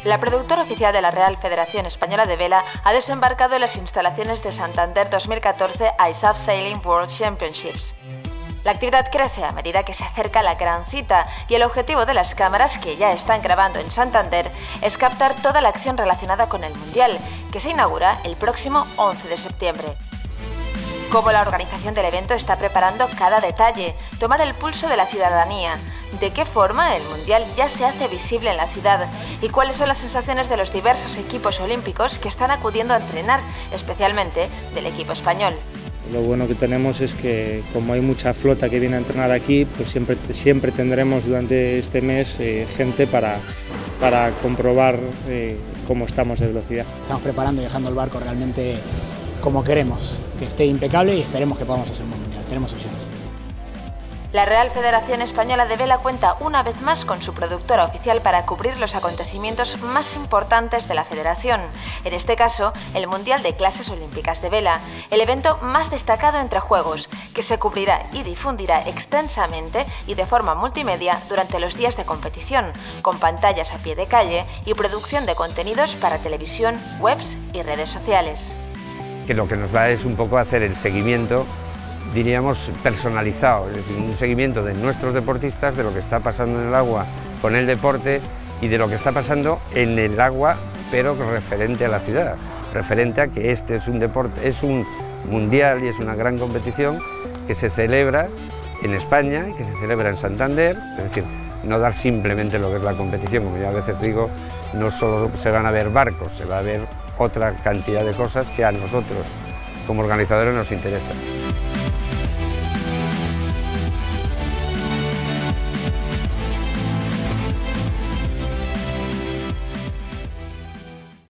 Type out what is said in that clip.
La productora oficial de la Real Federación Española de Vela ha desembarcado en las instalaciones de Santander 2014 ISAF Sailing World Championships. La actividad crece a medida que se acerca la gran cita y el objetivo de las cámaras que ya están grabando en Santander es captar toda la acción relacionada con el Mundial, que se inaugura el próximo 11 de septiembre. Cómo la organización del evento está preparando cada detalle, tomar el pulso de la ciudadanía, de qué forma el Mundial ya se hace visible en la ciudad y cuáles son las sensaciones de los diversos equipos olímpicos que están acudiendo a entrenar, especialmente del equipo español. Lo bueno que tenemos es que como hay mucha flota que viene a entrenar aquí, pues siempre tendremos durante este mes gente para comprobar cómo estamos de velocidad. Estamos preparando y dejando el barco realmente como queremos, que esté impecable y esperemos que podamos hacer un Mundial. Tenemos opciones. La Real Federación Española de Vela cuenta una vez más con su productora oficial para cubrir los acontecimientos más importantes de la federación, en este caso el Mundial de Clases Olímpicas de Vela, el evento más destacado entre juegos, que se cubrirá y difundirá extensamente y de forma multimedia durante los días de competición, con pantallas a pie de calle y producción de contenidos para televisión, webs y redes sociales. Que lo que nos va es un poco hacer el seguimiento, diríamos, personalizado, es decir, un seguimiento de nuestros deportistas, de lo que está pasando en el agua con el deporte y de lo que está pasando en el agua, pero referente a la ciudad, referente a que este es un deporte, es un mundial y es una gran competición que se celebra en España y que se celebra en Santander, es decir, no dar simplemente lo que es la competición, como ya a veces digo, no solo se van a ver barcos, se va a ver otra cantidad de cosas que a nosotros como organizadores nos interesan.